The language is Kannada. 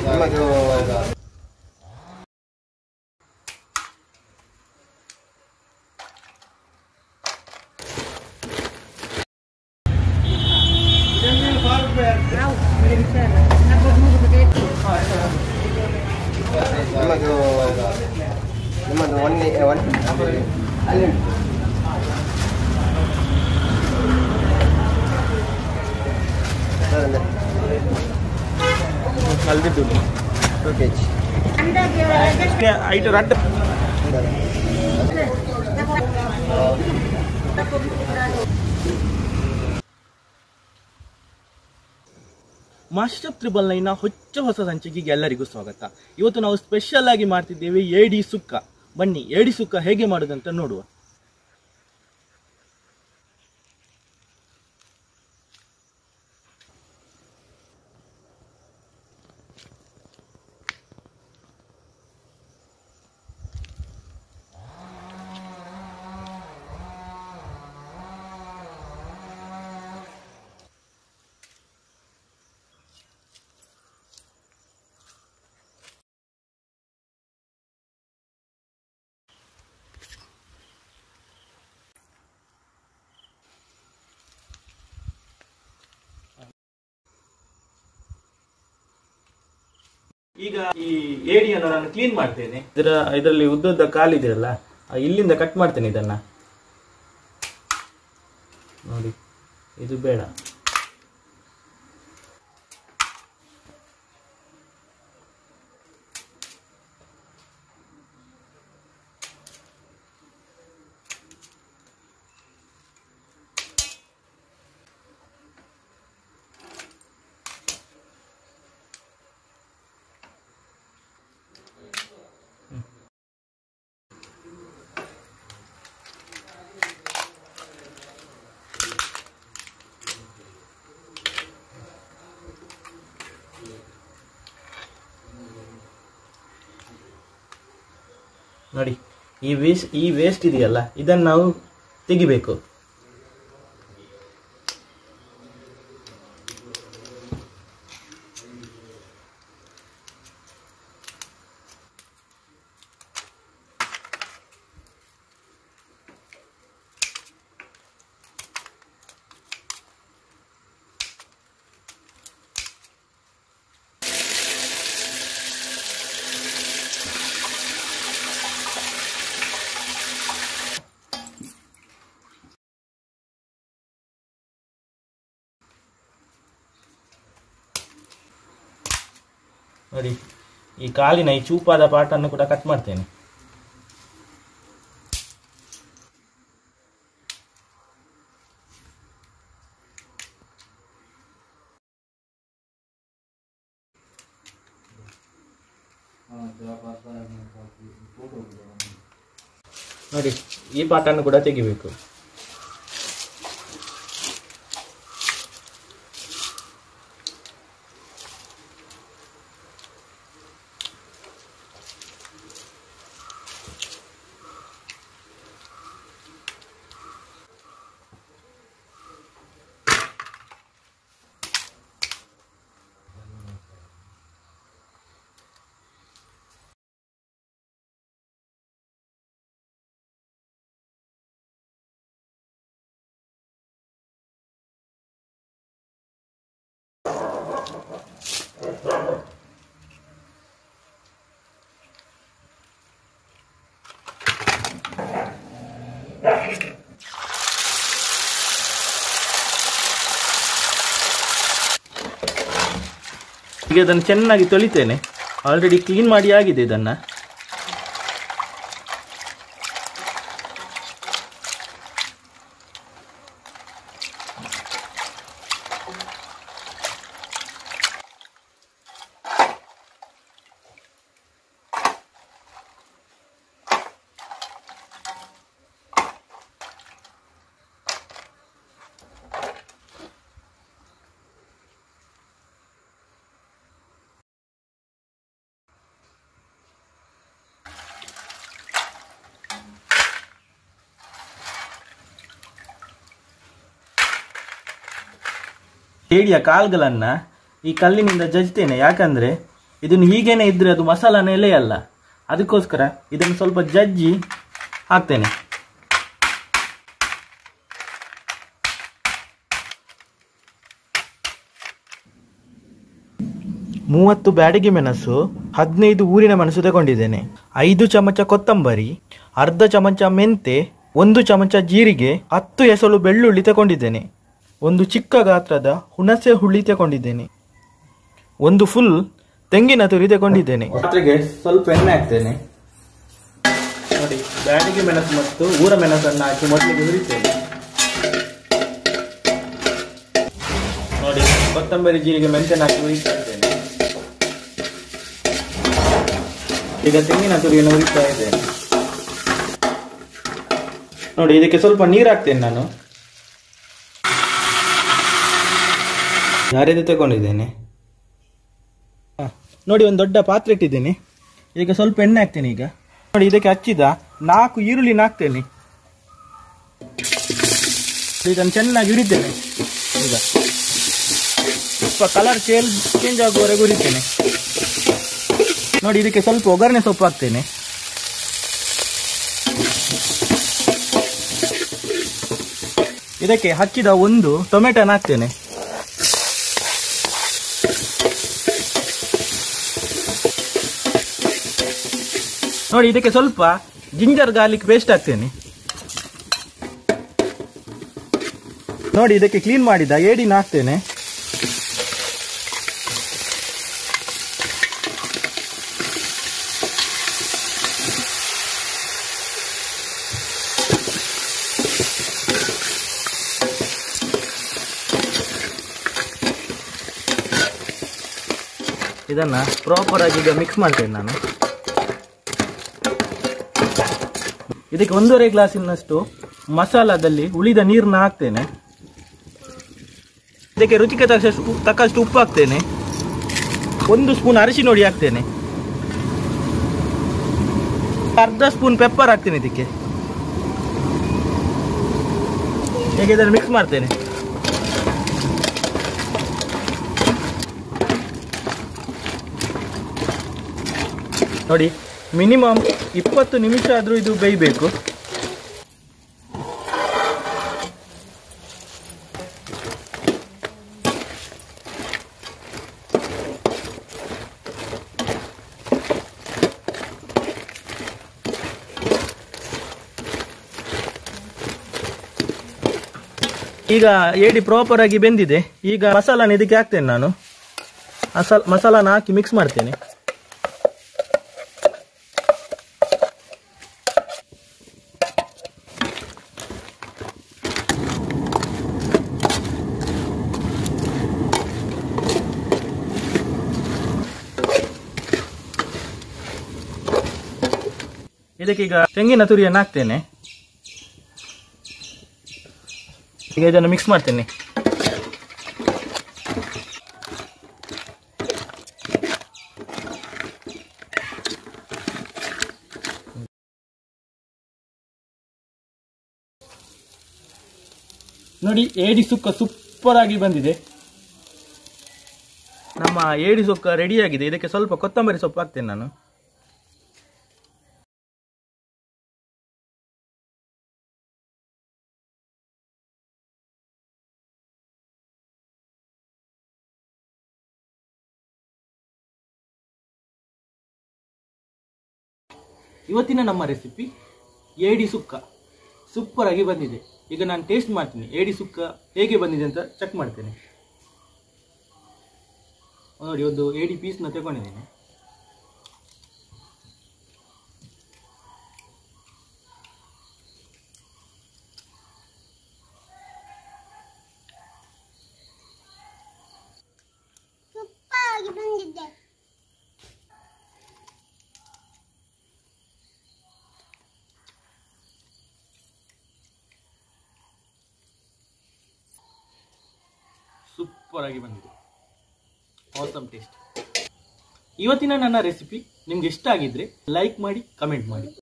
ಮಾಸ್ಟರ್ಶೆಫ್ 999 ಹೊಚ್ಚ ಹೊಸ ಸಂಚಿಕೆಗೆ ಎಲ್ಲರಿಗೂ ಸ್ವಾಗತ. ಇವತ್ತು ನಾವು ಸ್ಪೆಷಲ್ ಆಗಿ ಮಾಡ್ತಿದ್ದೇವೆ ಏಡಿ ಸುಕ್ಕ. ಬನ್ನಿ ಏಡಿ ಸುಕ್ಕ ಹೇಗೆ ಮಾಡೋದಂತ ನೋಡುವ. ಈಗ ಈ ಏಡಿಯನ್ನು ನಾನು ಕ್ಲೀನ್ ಮಾಡ್ತೇನೆ. ಇದರಲ್ಲಿ ಉದ್ದುದ್ದ ಕಾಲಿದೆಯಲ್ಲ, ಇಲ್ಲಿಂದ ಕಟ್ ಮಾಡ್ತೇನೆ. ಇದನ್ನ ನೋಡಿ, ಇದು ಬೇಡ. ನೋಡಿ, ಈ ವೇಸ್ಟ್ ಇದೆಯಲ್ಲ, ಇದನ್ನು ನಾವು ತೆಗಿಬೇಕು. ನೋಡಿ, ಈ ಕಾಲಿನ ಈ ಚೂಪಾದ ಪಾರ್ಟನ್ನು ಕೂಡ ಕಟ್ ಮಾಡ್ತೇನೆ. ನೋಡಿ, ಈ ಪಾರ್ಟನ್ನು ಕೂಡ ತೆಗಿಬೇಕು. ಈಗ ಅದನ್ನು ಚೆನ್ನಾಗಿ ತೊಳಿತೇನೆ. ಆಲ್ರೆಡಿ ಕ್ಲೀನ್ ಮಾಡಿ ಆಗಿದೆ ಇದನ್ನು. ಏಡಿಯ ಕಾಲ್ಗಳನ್ನ ಈ ಕಲ್ಲಿನಿಂದ ಜಜ್ತೇನೆ. ಯಾಕಂದ್ರೆ ಇದನ್ನು ಹೀಗೇನೆ ಇದ್ರೆ ಅದು ಮಸಾಲಾನೇ ಎಲೆಯಲ್ಲ, ಅದಕ್ಕೋಸ್ಕರ ಇದನ್ನು ಸ್ವಲ್ಪ ಜಜ್ಜಿ ಹಾಕ್ತೇನೆ. ಮೂವತ್ತು ಬ್ಯಾಡಗಿ ಮೆಣಸು, 15 ಊರಿನ ಮೆಣಸು ತಗೊಂಡಿದ್ದೇನೆ, 5 ಚಮಚ ಕೊತ್ತಂಬರಿ, ಅರ್ಧ ಚಮಚ ಮೆಂತೆ, 1 ಚಮಚ ಜೀರಿಗೆ, 10 ಎಸಳು ಬೆಳ್ಳುಳ್ಳಿ ತಗೊಂಡಿದ್ದೇನೆ, ಒಂದು ಚಿಕ್ಕ ಗಾತ್ರದ ಹುಣಸೆ ಹುಳಿ ತಗೊಂಡಿದ್ದೇನೆ, ಒಂದು ಫುಲ್ ತೆಂಗಿನ ತುರಿ ತಗೊಂಡಿದ್ದೇನೆ. ಪಾತ್ರೆಗೆ ಸ್ವಲ್ಪ ಎಣ್ಣೆ ಹಾಕ್ತೇನೆ. ನೋಡಿ, ಬ್ಯಾಡಗಿ ಮೆಣಸು ಮತ್ತು ಊರ ಮೆಣಸನ್ನು ಹಾಕಿ ಮೊದಲಿಗೆ ಹುರಿತೇನೆ. ನೋಡಿ, ಕೊತ್ತಂಬರಿ ಜೀರಿಗೆ ಮೆಂತೆನ ಹಾಕಿ ಹುರಿತಾ ಇದ್ದೇನೆ. ಈಗ ತೆಂಗಿನ ತುರಿಯನ್ನು ಹುರಿತಾ ಇದ್ದೇನೆ. ನೋಡಿ, ಇದಕ್ಕೆ ಸ್ವಲ್ಪ ನೀರು ಹಾಕ್ತೇನೆ. ನಾನು ಯಾರಿದು ತಗೊಂಡಿದ್ದೇನೆ. ನೋಡಿ, ಒಂದು ದೊಡ್ಡ ಪಾತ್ರೆ ಇಟ್ಟಿದ್ದೇನೆ. ಈಗ ಸ್ವಲ್ಪ ಎಣ್ಣೆ ಹಾಕ್ತೇನೆ. ಈಗ ನೋಡಿ, ಇದಕ್ಕೆ ಹಚ್ಚಿದ 4 ಈರುಳ್ಳಿನ ಹಾಕ್ತೇನೆ. ಇದನ್ನು ಚೆನ್ನಾಗಿ ಹುರಿತೇನೆ. ಈಗ ಸ್ವಲ್ಪ ಕಲರ್ ಚೇಂಜ್ ಆಗುವವರೆಗೆ ಹುರಿತೇನೆ. ನೋಡಿ, ಇದಕ್ಕೆ ಸ್ವಲ್ಪ ಒಗ್ಗರಣೆ ಸೊಪ್ಪು ಹಾಕ್ತೇನೆ. ಇದಕ್ಕೆ ಹಚ್ಚಿದ 1 ಟೊಮೆಟೊನ ಹಾಕ್ತೇನೆ. ನೋಡಿ, ಇದಕ್ಕೆ ಸ್ವಲ್ಪ ಜಿಂಜರ್ ಗಾರ್ಲಿಕ್ ಪೇಸ್ಟ್ ಹಾಕ್ತೇನೆ. ನೋಡಿ, ಇದಕ್ಕೆ ಕ್ಲೀನ್ ಮಾಡಿದ ಏಡಿನ ಹಾಕ್ತೇನೆ. ಇದನ್ನ ಪ್ರಾಪರ್ ಆಗಿ ಈಗ ಮಿಕ್ಸ್ ಮಾಡ್ತೇನೆ ನಾನು. ಇದಕ್ಕೆ 1.5 ಗ್ಲಾಸಿನಷ್ಟು ಮಸಾಲದಲ್ಲಿ ಉಳಿದ ನೀರನ್ನ ಹಾಕ್ತೇನೆ. ಇದಕ್ಕೆ ರುಚಿಗೆ ತಕ್ಕಷ್ಟು ಉಪ್ಪು ಹಾಕ್ತೇನೆ. 1 ಸ್ಪೂನ್ ಅರಿಶಿನ ಹುಡಿ ಹಾಕ್ತೇನೆ. ಅರ್ಧ ಸ್ಪೂನ್ ಪೆಪ್ಪರ್ ಹಾಕ್ತೇನೆ ಇದಕ್ಕೆ. ಹೇಗೆ ಇದನ್ನು ಮಿಕ್ಸ್ ಮಾಡ್ತೇನೆ. ನೋಡಿ, ಮಿನಿಮಮ್ 20 ನಿಮಿಷ ಆದರೂ ಇದು ಬೇಯಬೇಕು. ಈಗ ಏಡಿ ಪ್ರಾಪರ್ ಆಗಿ ಬೆಂದಿದೆ. ಈಗ ಮಸಾಲಾನ ಇದಕ್ಕೆ ಹಾಕ್ತೇನೆ ನಾನು. ಮಸಾಲಾನ ಹಾಕಿ ಮಿಕ್ಸ್ ಮಾಡ್ತೇನೆ. ಇದಕ್ಕೆ ಈಗ ತೆಂಗಿನ ತುರಿಯನ್ನು ಹಾಕ್ತೇನೆ. ಈಗ ಇದನ್ನು ಮಿಕ್ಸ್ ಮಾಡ್ತೇನೆ. ನೋಡಿ, ಏಡಿ ಸುಕ್ಕ ಸೂಪರ್ ಆಗಿ ಬಂದಿದೆ. ನಮ್ಮ ಏಡಿ ಸುಕ್ಕ ರೆಡಿ ಆಗಿದೆ. ಇದಕ್ಕೆ ಸ್ವಲ್ಪ ಕೊತ್ತಂಬರಿ ಸೊಪ್ಪು ಹಾಕ್ತೇನೆ ನಾನು. ಇವತ್ತಿನ ನಮ್ಮ ರೆಸಿಪಿ ಏಡಿ ಸುಕ್ಕ ಸೂಪರ್ ಆಗಿ ಬಂದಿದೆ. ಈಗ ನಾನು ಟೇಸ್ಟ್ ಮಾಡ್ತೀನಿ, ಏಡಿ ಸುಕ್ಕ ಹೇಗೆ ಬಂದಿದೆ ಅಂತ ಚೆಕ್ ಮಾಡ್ತೇನೆ. ನೋಡಿ, ಒಂದು ಏಡಿ ಪೀಸ್ನ ತಗೊಂಡಿದ್ದೇನೆ. ಸೂಪರ್ ಆಗಿ ಬಂದಿದೆ. ಸೂಪರ್ ಆಗಿ ಬಂದಿದೆ. Awesome taste. ಇವತ್ತಿನ ನನ್ನ ರೆಸಿಪಿ ನಿಮ್ಗೆ ಇಷ್ಟ ಆಗಿದ್ರೆ ಲೈಕ್ ಮಾಡಿ, ಕಮೆಂಟ್ ಮಾಡಿ.